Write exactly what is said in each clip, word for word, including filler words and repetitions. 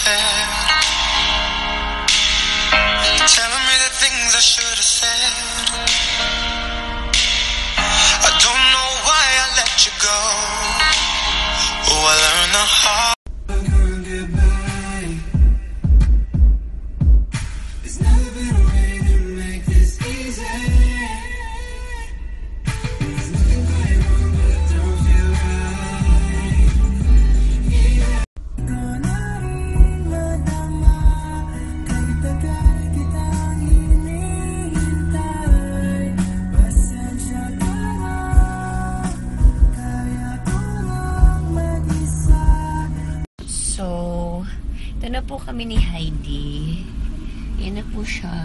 head, telling me the things I should have said. I don't know why I let you go. Oh, I learned the hard. So, ito na po kami ni Heidi. Yan na po siya.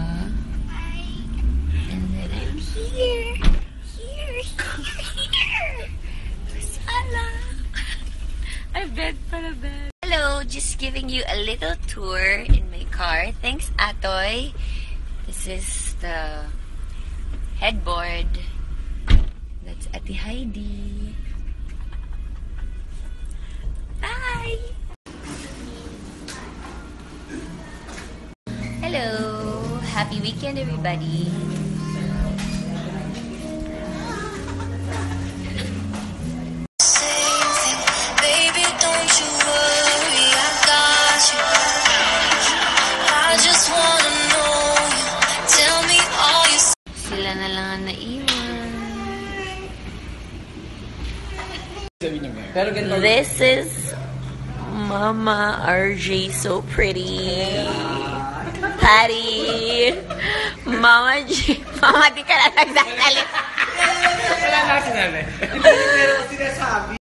And then I'm here. Here, here, here. Sala. I bed para bed. Hello, just giving you a little tour in my car. Thanks, Atoy. This is the headboard. That's Ate Heidi. Bye! Hello! Happy weekend, everybody! Baby, don't you worry, I got you. I just wanna know you. Tell me all you. Sila na lang ang naiwan. This is Mama R J, so pretty. Patty. Mama J. Mama, di ka na nagsasalit. Wala na sinabi.